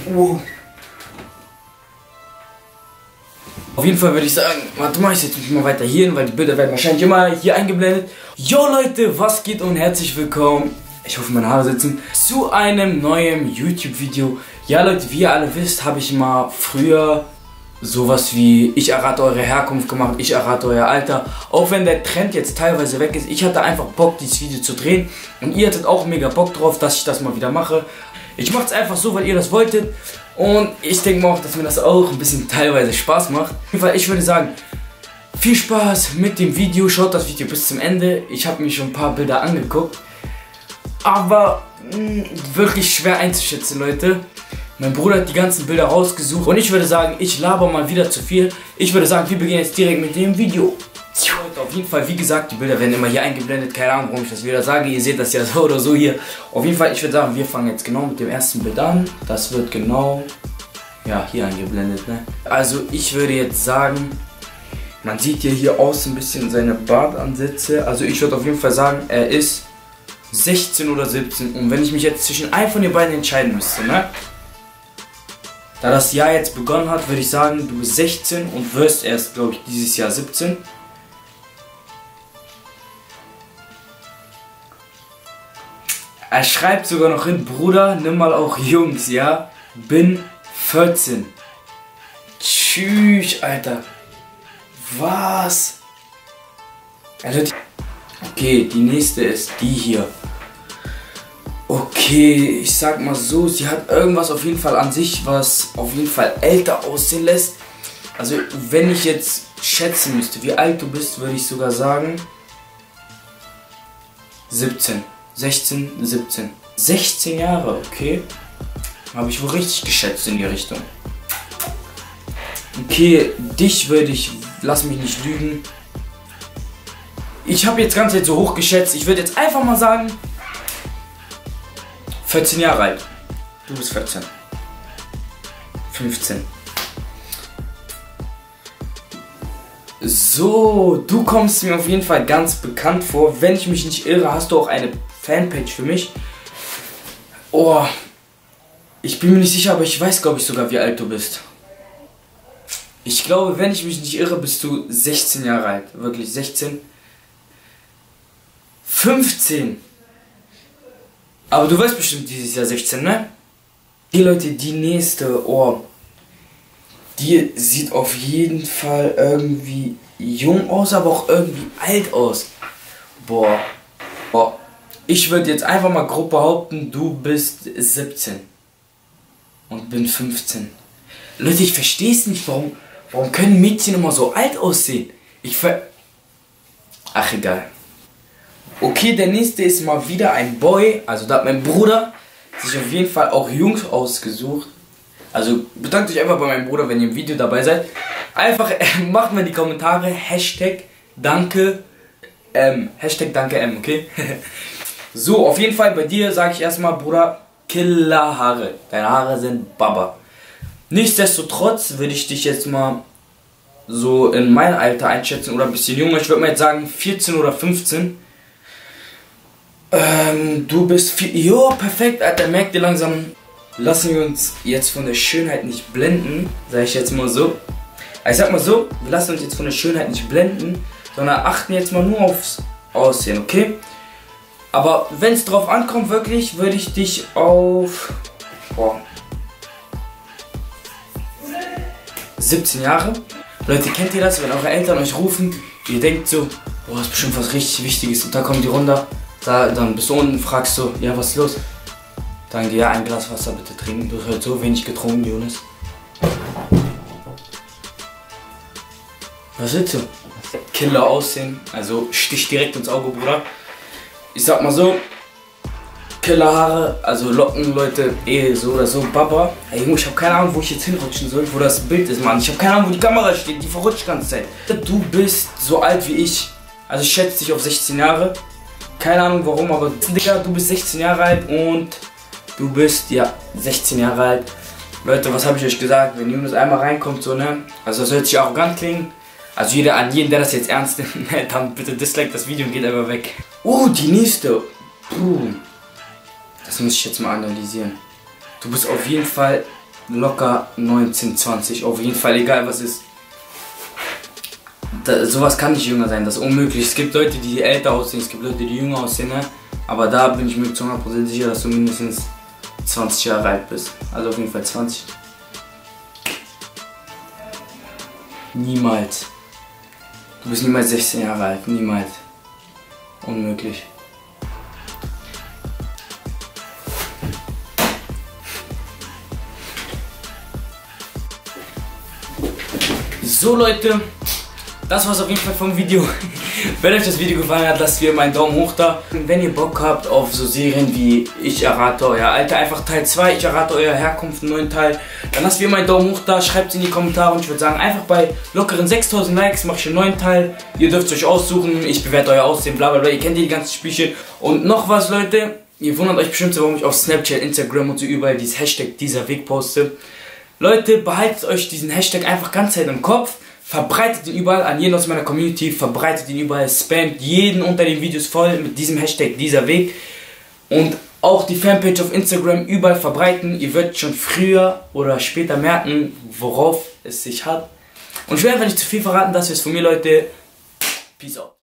Wow. Auf jeden Fall würde ich sagen, warte mal, ich setze mich mal weiter hier hin, weil die Bilder werden wahrscheinlich immer hier eingeblendet. Yo Leute, was geht und herzlich willkommen, ich hoffe meine Haare sitzen, zu einem neuen YouTube-Video. Ja Leute, wie ihr alle wisst, habe ich mal früher sowas wie ich errate eure Herkunft gemacht, ich errate euer Alter. Auch wenn der Trend jetzt teilweise weg ist, ich hatte einfach Bock, dieses Video zu drehen. Und ihr hattet auch mega Bock drauf, dass ich das mal wieder mache. Ich mache es einfach so, weil ihr das wolltet. Und ich denke mal auch, dass mir das auch ein bisschen teilweise Spaß macht. Auf jeden Fall, ich würde sagen, viel Spaß mit dem Video. Schaut das Video bis zum Ende. Ich habe mir schon ein paar Bilder angeguckt. Aber wirklich schwer einzuschätzen, Leute. Mein Bruder hat die ganzen Bilder rausgesucht. Und ich würde sagen, ich laber mal wieder zu viel. Ich würde sagen, wir beginnen jetzt direkt mit dem Video. Auf jeden Fall, wie gesagt, die Bilder werden immer hier eingeblendet. Keine Ahnung, warum ich das wieder sage. Ihr seht das ja so oder so hier. Auf jeden Fall, ich würde sagen, wir fangen jetzt genau mit dem ersten Bild an. Das wird genau, ja, hier eingeblendet, ne? Also, ich würde jetzt sagen, man sieht hier außen ein bisschen seine Bartansätze. Also, ich würde auf jeden Fall sagen, er ist 16 oder 17. Und wenn ich mich jetzt zwischen einem von den beiden entscheiden müsste, ne? Da das Jahr jetzt begonnen hat, würde ich sagen, du bist 16 und wirst erst, glaube ich, dieses Jahr 17. Er schreibt sogar noch hin, Bruder, nimm mal auch Jungs, ja? Bin 14. Tschüss, Alter. Was? Alter, okay, die nächste ist die hier. Okay, ich sag mal so, sie hat irgendwas auf jeden Fall an sich, was auf jeden Fall älter aussehen lässt. Also, wenn ich jetzt schätzen müsste, wie alt du bist, würde ich sogar sagen 17. 16, 17. 16 Jahre, okay. Habe ich wohl richtig geschätzt in die Richtung. Okay, dich würde ich, lass mich nicht lügen. Ich habe jetzt ganz so hoch geschätzt. Ich würde jetzt einfach mal sagen 14 Jahre alt. Du bist 14. 15. So, du kommst mir auf jeden Fall ganz bekannt vor. Wenn ich mich nicht irre, hast du auch eine Fanpage für mich. Oh, ich bin mir nicht sicher, aber ich weiß, glaube ich, sogar, wie alt du bist. Ich glaube, wenn ich mich nicht irre, bist du 16 Jahre alt. Wirklich 16. 15. Aber du wirst bestimmt dieses Jahr 16, ne? Die Leute, die nächste, oh, die sieht auf jeden Fall irgendwie jung aus, aber auch irgendwie alt aus. Boah. Boah. Ich würde jetzt einfach mal grob behaupten, du bist 17. Und bin 15. Leute, ich verstehe es nicht, warum können Mädchen immer so alt aussehen? Ach, egal. Okay, der nächste ist mal wieder ein Boy. Also da hat mein Bruder sich auf jeden Fall auch Jungs ausgesucht. Also bedankt euch einfach bei meinem Bruder, wenn ihr im Video dabei seid. Einfach macht mal in die Kommentare Hashtag Danke Hashtag Danke M, okay? So, auf jeden Fall bei dir sage ich erstmal, Bruder, Killerhaare. Deine Haare sind Baba. Nichtsdestotrotz würde ich dich jetzt mal so in mein Alter einschätzen oder ein bisschen jünger. Ich würde mal jetzt sagen 14 oder 15. Du bist jo, perfekt, Alter, merkt ihr langsam. Lassen wir uns jetzt von der Schönheit nicht blenden, sage ich jetzt mal so. Ich sag mal so, wir lassen uns jetzt von der Schönheit nicht blenden, sondern achten jetzt mal nur aufs Aussehen, okay? Aber wenn es drauf ankommt, wirklich, würde ich dich auf 17 Jahre. Leute, kennt ihr das, wenn eure Eltern euch rufen, ihr denkt so, boah, ist bestimmt was richtig Wichtiges und da kommen die runter. Dann bist du unten, fragst du, ja, was ist los? Dann geh ja ein Glas Wasser bitte trinken. Du hast heute so wenig getrunken, Jonas. Was willst du? Killer aussehen, also stich direkt ins Auge, Bruder. Ich sag mal so, Killerhaare, also Locken, Leute, so oder so, Baba. Ey Junge, ich hab keine Ahnung, wo ich jetzt hinrutschen soll, wo das Bild ist, Mann. Ich hab keine Ahnung, wo die Kamera steht, die verrutscht die ganze Zeit. Du bist so alt wie ich, also ich schätze dich auf 16 Jahre. Keine Ahnung warum, aber Digga, du bist 16 Jahre alt und du bist, ja, 16 Jahre alt. Leute, was habe ich euch gesagt? Wenn Jonas einmal reinkommt, so, ne? Also das hört sich arrogant klingen. Also an jeden, der das jetzt ernst nimmt, dann bitte dislike das Video und geht einfach weg. Die nächste. Das muss ich jetzt mal analysieren. Du bist auf jeden Fall locker 19, 20. Auf jeden Fall, egal was ist. Sowas kann nicht jünger sein, das ist unmöglich. Es gibt Leute, die älter aussehen, es gibt Leute, die jünger aussehen, ne? Aber da bin ich mir zu 100% sicher, dass du mindestens 20 Jahre alt bist. Also auf jeden Fall 20. Niemals. Du bist niemals 16 Jahre alt, niemals. Unmöglich. So Leute, das war's auf jeden Fall vom Video. Wenn euch das Video gefallen hat, lasst mir einen Daumen hoch da. Und wenn ihr Bock habt auf so Serien wie Ich errate euer Alter, einfach Teil 2, Ich errate euer Herkunft, einen neuen Teil, dann lasst mir einen Daumen hoch da, schreibt es in die Kommentare und ich würde sagen, einfach bei lockeren 6000 Likes mache ich einen neuen Teil. Ihr dürft es euch aussuchen, ich bewerte euer Aussehen, bla bla bla, ihr kennt die ganzen Spielchen. Und noch was Leute, ihr wundert euch bestimmt, warum ich auf Snapchat, Instagram und so überall dieses Hashtag dieser Weg poste. Leute, behaltet euch diesen Hashtag einfach ganz Zeit im Kopf. Verbreitet ihn überall an jeden aus meiner Community, verbreitet ihn überall, spamt jeden unter den Videos voll mit diesem Hashtag dieser Weg. Und auch die Fanpage auf Instagram überall verbreiten. Ihr werdet schon früher oder später merken, worauf es sich hat. Und ich will einfach nicht zu viel verraten, das ist von mir Leute. Peace out.